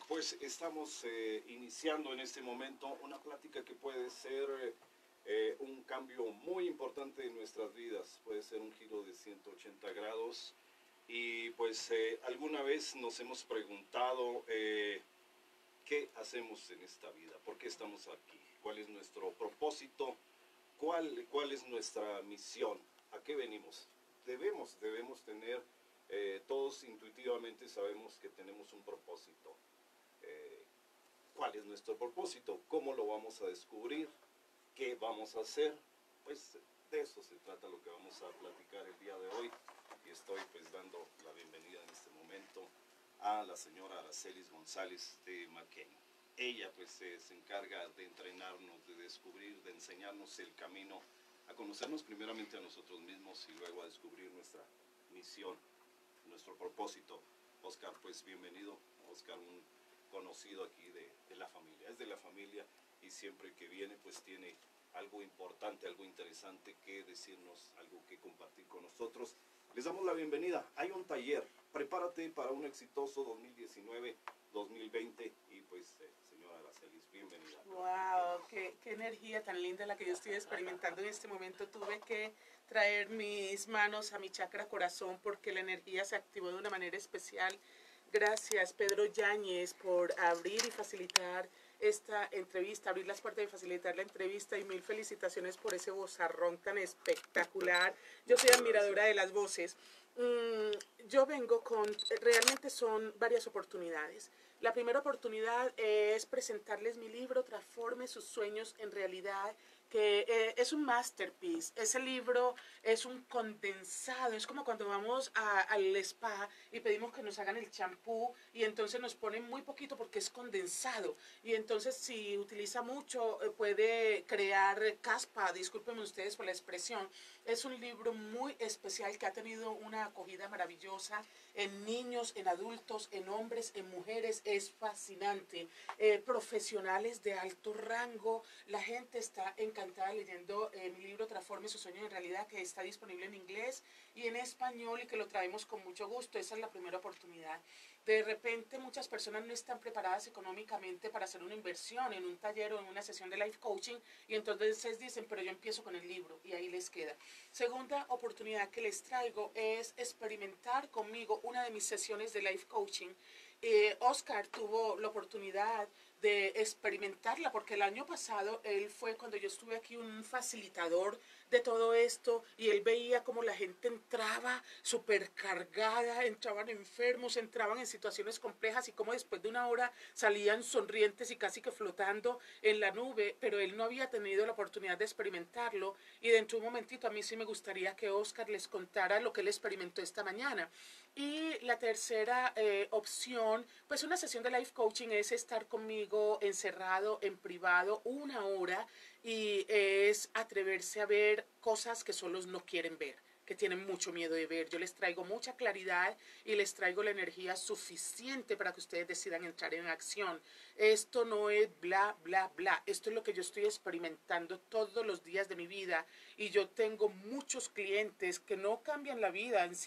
Pues estamos iniciando en este momento una plática que puede ser un cambio muy importante en nuestras vidas, puede ser un giro de 180 grados y pues alguna vez nos hemos preguntado qué hacemos en esta vida, por qué estamos aquí, cuál es nuestro propósito, cuál es nuestra misión, a qué venimos. Debemos tener, todos intuitivamente sabemos que tenemos un propósito. ¿Cuál es nuestro propósito? ¿Cómo lo vamos a descubrir? ¿Qué vamos a hacer? Pues de eso se trata lo que vamos a platicar el día de hoy. Y estoy pues dando la bienvenida en este momento a la señora Aracelis González de McKinney. Ella pues se encarga de entrenarnos, de descubrir, de enseñarnos el camino, a conocernos primeramente a nosotros mismos y luego a descubrir nuestra misión, nuestro propósito. Oscar, pues bienvenido. Oscar, un conocido aquí de la familia, es de la familia y siempre que viene pues tiene algo importante, algo interesante que decirnos, algo que compartir con nosotros. Les damos la bienvenida. Hay un taller, prepárate para un exitoso 2019-2020 y pues señora Aracelis, bienvenida. Wow, qué energía tan linda la que yo estoy experimentando en este momento. Tuve que traer mis manos a mi chakra corazón porque la energía se activó de una manera especial. Gracias, Pedro Yáñez, por abrir y facilitar esta entrevista, abrir las puertas y facilitar la entrevista, y mil felicitaciones por ese vozarrón tan espectacular. Yo soy admiradora de las voces. Yo vengo realmente son varias oportunidades. La primera oportunidad es presentarles mi libro, Transforme sus sueños en realidad, que es un masterpiece. Ese libro es un condensado, es como cuando vamos al spa y pedimos que nos hagan el champú y entonces nos ponen muy poquito porque es condensado, y entonces si utiliza mucho puede crear caspa, discúlpenme ustedes por la expresión. Es un libro muy especial que ha tenido una acogida maravillosa en niños, en adultos, en hombres, en mujeres. Es fascinante. Profesionales de alto rango, la gente está encantada leyendo mi libro Transforme sus sueños en realidad, que está disponible en inglés y en español y que lo traemos con mucho gusto. Esa es la primera oportunidad. De repente muchas personas no están preparadas económicamente para hacer una inversión en un taller o en una sesión de life coaching, y entonces dicen, pero yo empiezo con el libro, y ahí les queda. Segunda oportunidad que les traigo es experimentar conmigo una de mis sesiones de life coaching. Oscar tuvo la oportunidad de experimentarla porque el año pasado él fue, cuando yo estuve aquí, un facilitador de todo esto, y él veía cómo la gente entraba súper cargada, entraban enfermos, entraban en situaciones complejas y cómo después de una hora salían sonrientes y casi que flotando en la nube, pero él no había tenido la oportunidad de experimentarlo. Y dentro de un momentito a mí sí me gustaría que Oscar les contara lo que él experimentó esta mañana. Y la tercera opción, pues una sesión de life coaching, es estar conmigo encerrado en privado una hora, y es atreverse a ver cosas que solos no quieren ver, que tienen mucho miedo de ver. Yo les traigo mucha claridad y les traigo la energía suficiente para que ustedes decidan entrar en acción. Esto no es bla, bla, bla. Esto es lo que yo estoy experimentando todos los días de mi vida, y yo tengo muchos clientes que no cambian la vida en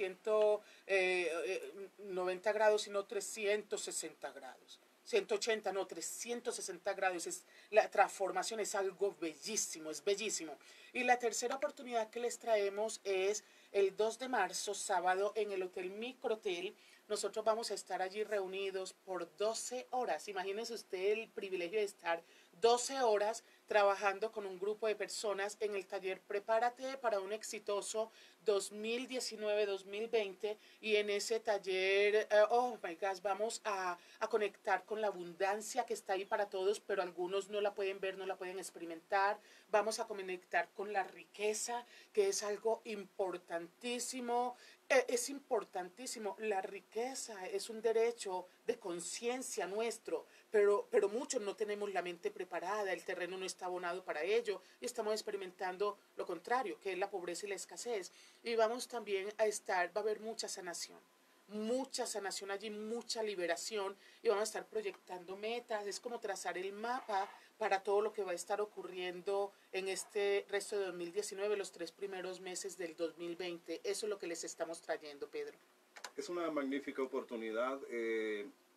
190 grados, sino 360 grados. 180, no, 360 grados. La transformación es algo bellísimo, es bellísimo. Y la tercera oportunidad que les traemos es el 2 de marzo, sábado, en el Hotel Microtel. Nosotros vamos a estar allí reunidos por 12 horas. Imagínense usted el privilegio de estar 12 horas trabajando con un grupo de personas en el taller Prepárate para un exitoso 2019-2020, y en ese taller, oh my gosh, vamos a conectar con la abundancia que está ahí para todos, pero algunos no la pueden ver, no la pueden experimentar. Vamos a conectar con la riqueza, que es algo importantísimo. Es importantísimo. La riqueza es un derecho de conciencia nuestro, pero muchos no tenemos la mente preparada, el terreno no está abonado para ello, y estamos experimentando lo contrario, que es la pobreza y la escasez. Y vamos también a estar, va a haber mucha sanación allí, mucha liberación, y vamos a estar proyectando metas. Es como trazar el mapa para todo lo que va a estar ocurriendo en este resto de 2019, los 3 primeros meses del 2020. Eso es lo que les estamos trayendo, Pedro. Es una magnífica oportunidad.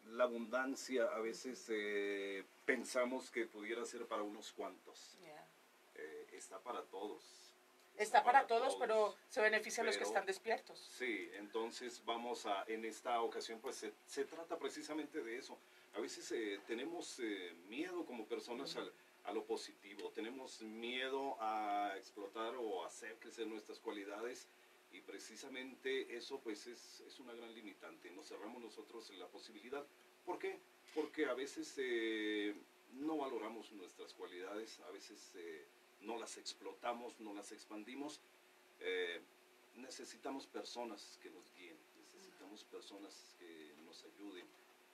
la abundancia a veces pensamos que pudiera ser para unos cuantos. Yeah. Está para todos. Está para todos, pero se benefician los que están despiertos. Sí, entonces en esta ocasión pues se trata precisamente de eso. A veces tenemos miedo como personas a lo positivo, tenemos miedo a explotar o hacer crecer nuestras cualidades, y precisamente eso pues es una gran limitante. Nos cerramos nosotros en la posibilidad. ¿Por qué? Porque a veces no valoramos nuestras cualidades, a veces no las explotamos, no las expandimos. Necesitamos personas que nos guíen, necesitamos personas que nos ayuden,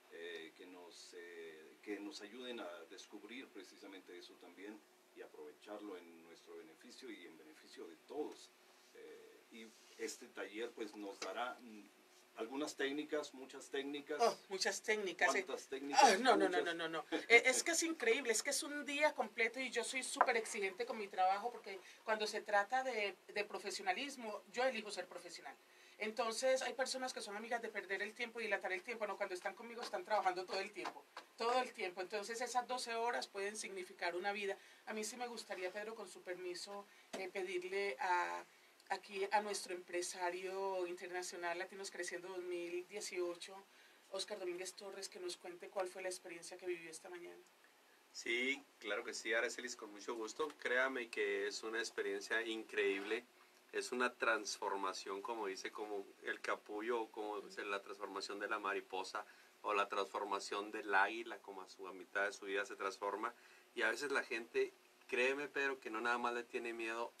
que nos ayuden a descubrir precisamente eso también y aprovecharlo en nuestro beneficio y en beneficio de todos. Y este taller pues nos dará algunas técnicas, muchas técnicas. Oh, muchas técnicas. ¿Cuántas técnicas? No. Es que es increíble, es que es un día completo y yo soy súper exigente con mi trabajo porque cuando se trata de profesionalismo, yo elijo ser profesional. Entonces hay personas que son amigas de perder el tiempo y dilatar el tiempo. No, cuando están conmigo están trabajando todo el tiempo. Entonces esas 12 horas pueden significar una vida. A mí sí me gustaría, Pedro, con su permiso, pedirle aquí a nuestro empresario internacional Latinos Creciendo 2018, Oscar Domínguez Torres, que nos cuente cuál fue la experiencia que vivió esta mañana. Sí, claro que sí, Aracelis, con mucho gusto. Créame que es una experiencia increíble. Es una transformación, como dice, como el capullo, como la transformación de la mariposa o la transformación del águila, como a mitad de su vida se transforma. Y a veces la gente, créeme, Pedro, que no nada más le tiene miedo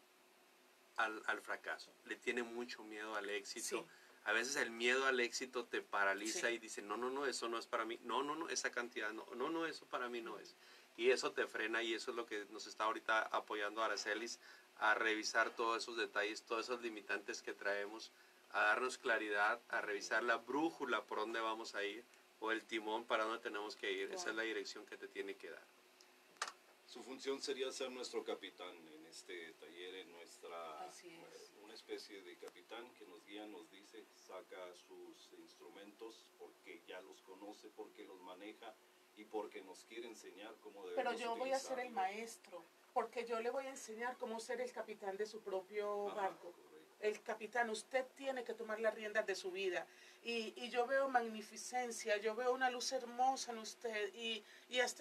al fracaso, le tiene mucho miedo al éxito. Sí. A veces el miedo al éxito te paraliza, sí, y dice, no, eso no es para mí, no, esa cantidad, no, eso para mí no es. Y eso te frena, y eso es lo que nos está ahorita apoyando Aracelis, a revisar todos esos detalles, todos esos limitantes que traemos, a darnos claridad, a revisar la brújula por dónde vamos a ir, o el timón para dónde tenemos que ir. Esa es la dirección que te tiene que dar. Su función sería ser nuestro capitán en este taller, en una especie de capitán que nos guía, nos dice, saca sus instrumentos porque ya los conoce, porque los maneja y porque nos quiere enseñar cómo debemos utilizarlos. Pero yo voy a ser el maestro, porque yo le voy a enseñar cómo ser el capitán de su propio barco. El capitán, usted tiene que tomar las riendas de su vida. Y yo veo magnificencia, yo veo una luz hermosa en usted y hasta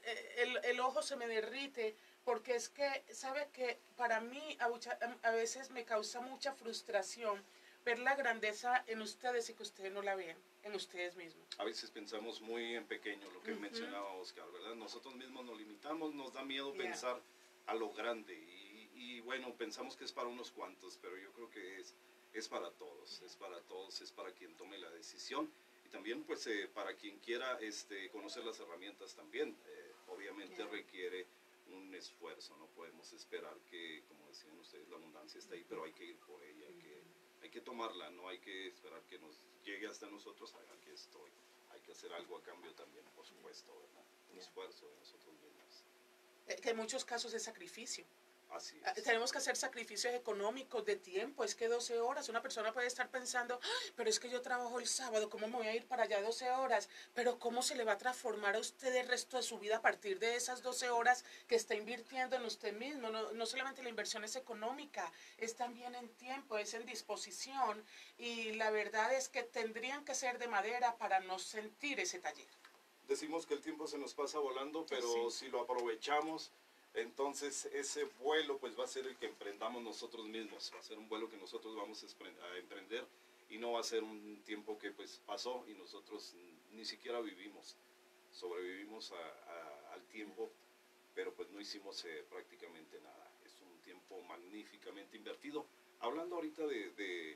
el ojo se me derrite, porque es que, ¿sabe que para mí a veces me causa mucha frustración ver la grandeza en ustedes y que ustedes no la ven en ustedes mismos? A veces pensamos muy en pequeño, lo que mencionaba Oscar, ¿verdad? Nosotros mismos nos limitamos, nos da miedo pensar a lo grande y bueno, pensamos que es para unos cuantos, pero yo creo que es para todos, es para quien tome la decisión y también pues para quien quiera conocer las herramientas también. Obviamente requiere un esfuerzo, no podemos esperar que, como decían ustedes, la abundancia está ahí, pero hay que ir por ella, hay que tomarla, no hay que esperar que nos llegue hasta nosotros, aquí estoy, hay que hacer algo a cambio también, por supuesto, ¿verdad? Un esfuerzo de nosotros mismos. Que en muchos casos es sacrificio. Así es. Tenemos que hacer sacrificios económicos, de tiempo. Es que 12 horas, una persona puede estar pensando, pero es que yo trabajo el sábado, ¿cómo me voy a ir para allá 12 horas? Pero ¿cómo se le va a transformar a usted el resto de su vida a partir de esas 12 horas que está invirtiendo en usted mismo? No solamente la inversión es económica, es también en tiempo, es en disposición. Y la verdad es que tendrían que ser de madera para no sentir ese taller. Decimos que el tiempo se nos pasa volando, pero si lo aprovechamos, entonces ese vuelo pues va a ser el que emprendamos nosotros mismos, va a ser un vuelo que nosotros vamos a emprender y no va a ser un tiempo que pues pasó y nosotros ni siquiera vivimos, sobrevivimos al tiempo, pero pues no hicimos prácticamente nada. Es un tiempo magníficamente invertido. Hablando ahorita de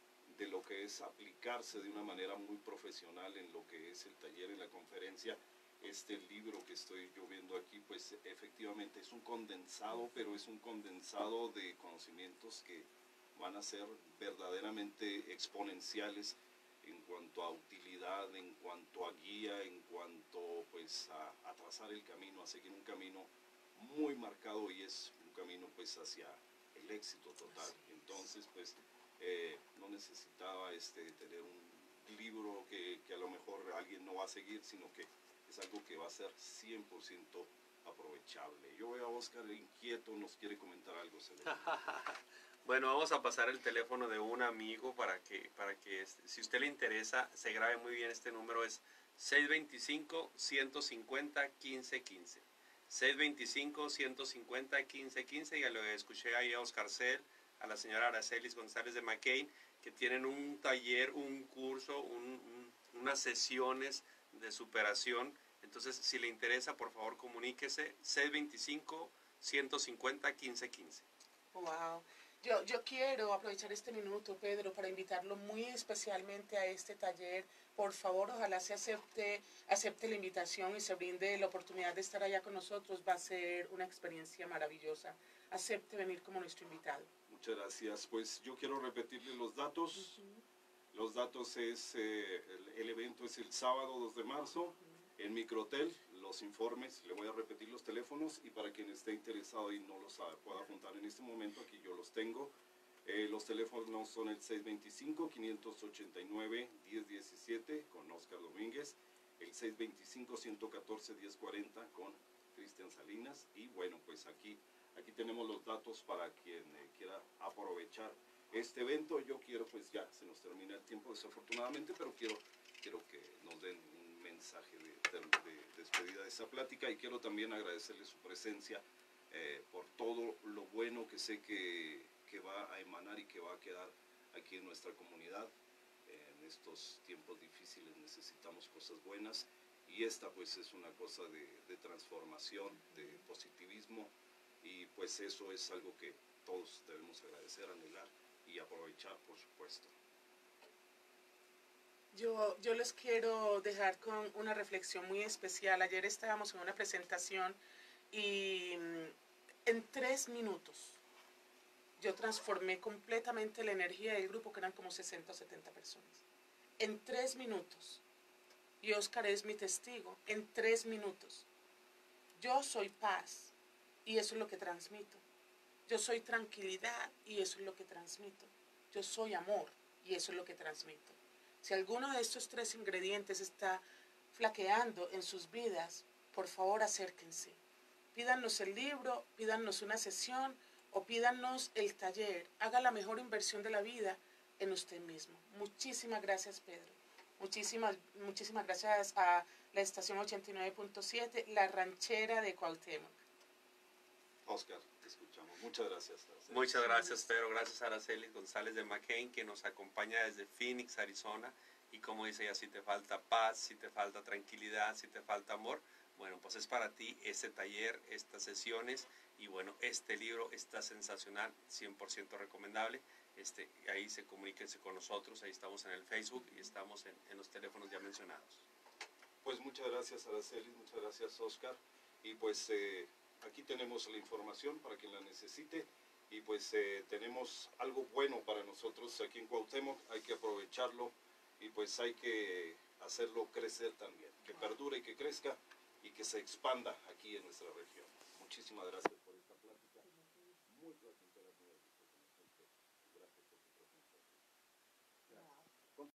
lo que es aplicarse de una manera muy profesional en lo que es el taller, en la conferencia, este libro que estoy yo viendo aquí, pues efectivamente es un condensado, pero es un condensado de conocimientos que van a ser verdaderamente exponenciales en cuanto a utilidad, en cuanto a guía, en cuanto pues a trazar el camino, a seguir un camino muy marcado y es un camino pues hacia el éxito total. Entonces pues no necesitaba tener libro que a lo mejor alguien no va a seguir, sino que es algo que va a ser 100% aprovechable. Yo veo a Oscar inquieto, nos quiere comentar algo. Bueno, vamos a pasar el teléfono de un amigo para que si usted le interesa, se grabe muy bien. Este número es 625-150-1515. 625-150-1515. Ya lo escuché ahí a Oscar Cel, a la señora Aracelis González de McCain, que tienen un taller, un curso, unas sesiones de superación. Entonces, si le interesa, por favor, comuníquese. 625-150-1515. Wow. Yo quiero aprovechar este minuto, Pedro, para invitarlo muy especialmente a este taller. Por favor, ojalá se acepte la invitación y se brinde la oportunidad de estar allá con nosotros. Va a ser una experiencia maravillosa. Acepte venir como nuestro invitado. Muchas gracias. Pues yo quiero repetirle los datos. Los datos es, el evento es el sábado 2 de marzo en Microhotel. Los informes, le voy a repetir los teléfonos y para quien esté interesado y no los pueda apuntar en este momento, aquí yo los tengo. Los teléfonos son el 625-589-1017 con Oscar Domínguez, el 625-114-1040 con Cristian Salinas y bueno, pues aquí tenemos los datos para quien quiera aprovechar este evento. Yo quiero, pues ya se nos termina el tiempo desafortunadamente, pero quiero que nos den un mensaje de despedida de esta plática y quiero también agradecerle su presencia por todo lo bueno que sé que va a emanar y que va a quedar aquí en nuestra comunidad. En estos tiempos difíciles necesitamos cosas buenas y esta pues es una cosa de transformación, de positivismo y pues eso es algo que todos debemos agradecer, anhelar y aprovechar, por supuesto. Yo les quiero dejar con una reflexión muy especial. Ayer estábamos en una presentación y en 3 minutos yo transformé completamente la energía del grupo, que eran como 60 o 70 personas. En 3 minutos. Y Oscar es mi testigo. En 3 minutos. Yo soy paz y eso es lo que transmito. Yo soy tranquilidad y eso es lo que transmito. Yo soy amor y eso es lo que transmito. Si alguno de estos 3 ingredientes está flaqueando en sus vidas, por favor acérquense. Pídanos el libro, pídanos una sesión o pídanos el taller. Haga la mejor inversión de la vida en usted mismo. Muchísimas gracias, Pedro. Muchísimas gracias a la estación 89.7, La Ranchera de Cuauhtémoc. Oscar, te escuchamos. Muchas gracias. Araceli. Muchas gracias, Pedro. Gracias a Araceli González de McCain, que nos acompaña desde Phoenix, Arizona. Y como dice ella, si te falta paz, si te falta tranquilidad, si te falta amor, bueno, pues es para ti este taller, estas sesiones. Y bueno, este libro está sensacional, 100% recomendable. Ahí comuníquense con nosotros, ahí estamos en el Facebook y estamos en los teléfonos ya mencionados. Pues muchas gracias, Araceli, muchas gracias, Oscar. Y pues aquí tenemos la información para quien la necesite. Y pues tenemos algo bueno para nosotros aquí en Cuauhtémoc, hay que aprovecharlo y pues hay que hacerlo crecer también, que perdure y que crezca y que se expanda aquí en nuestra región. Muchísimas gracias.